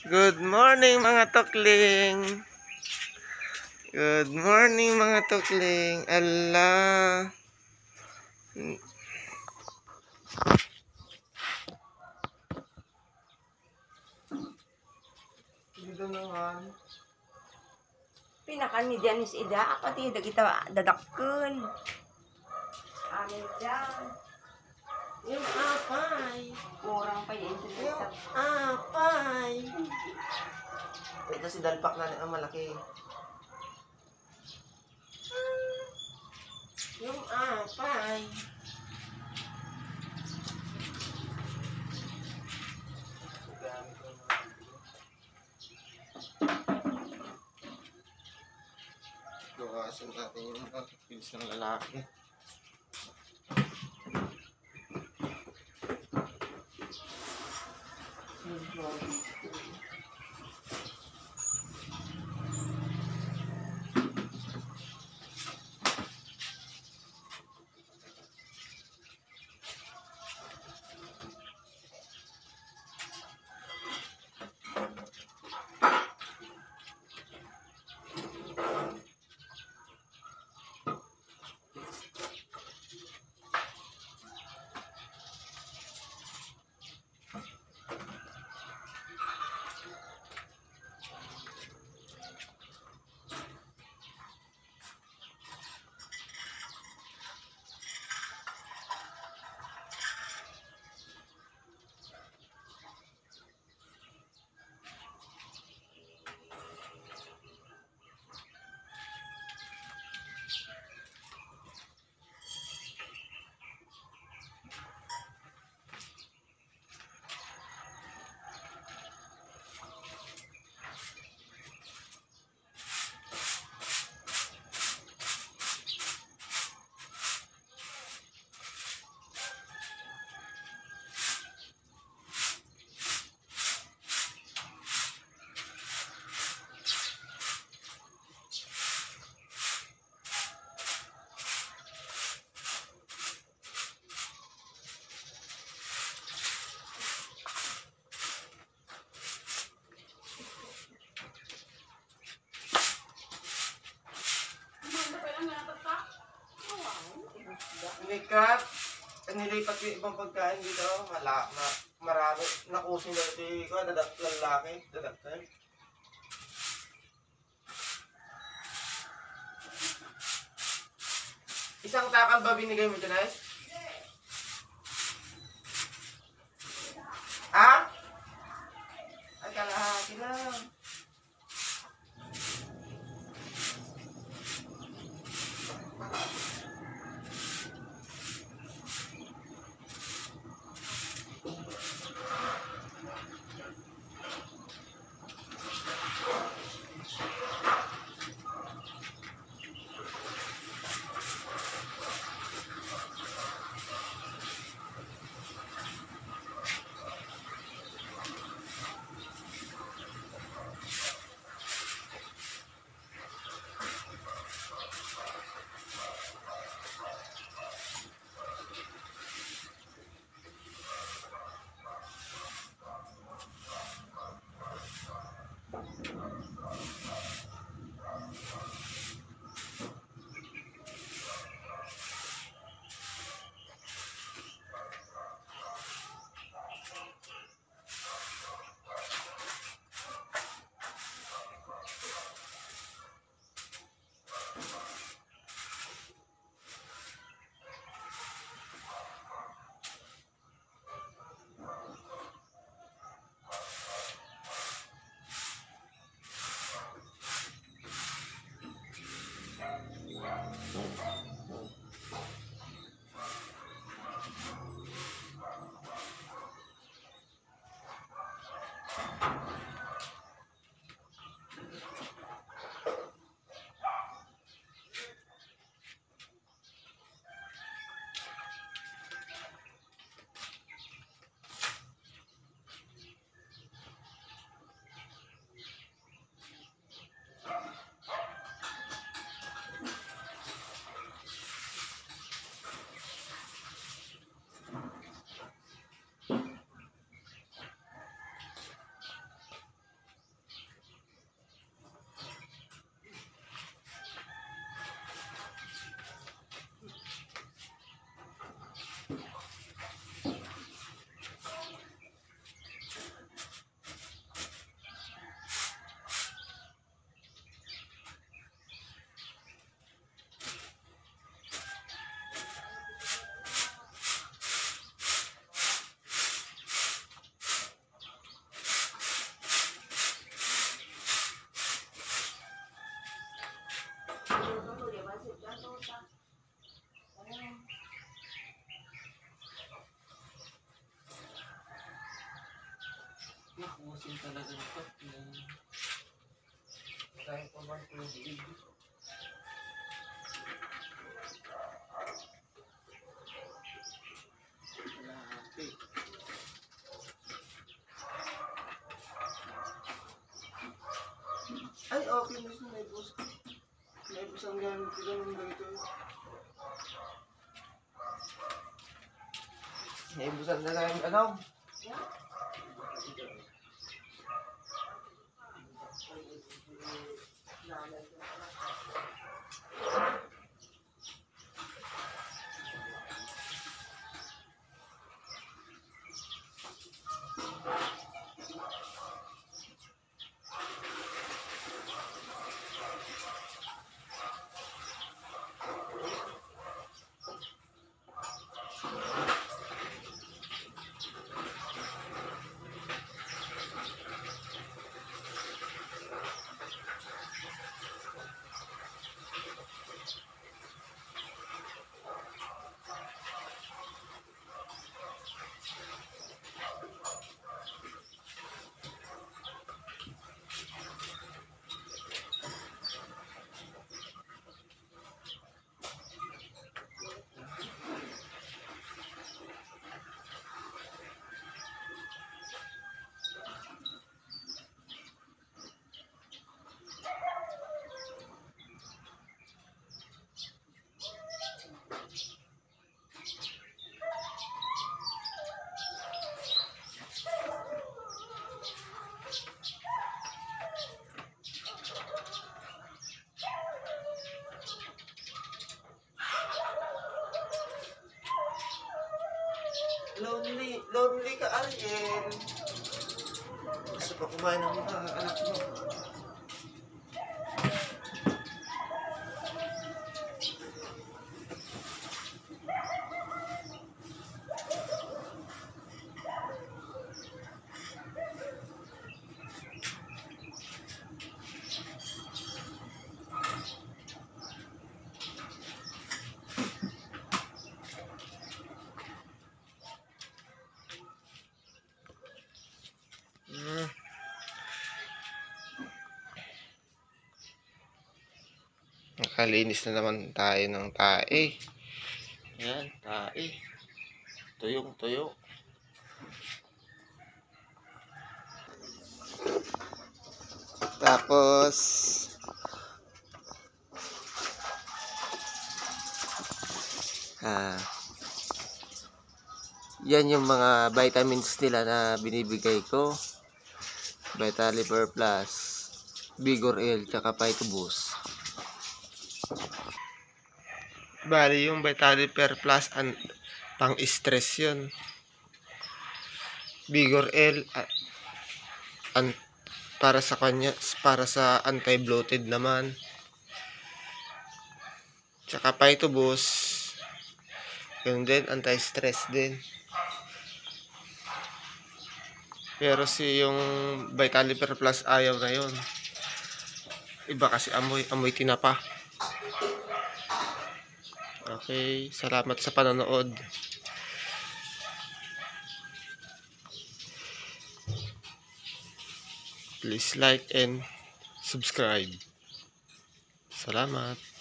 Good morning mga tukling. Good morning mga tukling. Ala. Dito naman. Pinakan ni Janice Ida. Ako ti dagita dadakkel. Amin dyan. Yung apay. Kurang pa yung Yung internet. apay. Ito si Dalpak na ang malaki. Yung apay. Bukasan natin yung mga pills ng lalaki. Nikat, nilipat yung ibang pagkain dito. Marami. Nakusin na ito ko. Lalaki. Dadaktan. Isang takal ba binigay mo, Janais? Ha? Ay, kalahati lang. kasi talaga nito. Dahil pa man tubig. Malaki. Ay, okay na siya. May bus. May bus ang gamit ko ng dito. May busan na lang ano? Lonely ka, Ariel. Gusto pa kumain ng mga anak mo. Nakalinis na naman tayo ng tae. Yan, tae. Tuyong tuyo. Tapos yan yung mga vitamins nila na binibigay ko. Vitaliper Plus, Vigor L, tsaka Phyto Boost. Bali yung Vitaliper Plus pang stress yun. Vigor L para sa kanya, para sa anti-bloated naman. Tsaka Phyto Boost yun din, anti-stress din. Pero yung Vitaliper Plus ayaw na yun. Iba kasi amoy tinapa. Okay, salamat sa panonood. Please like and subscribe. Salamat.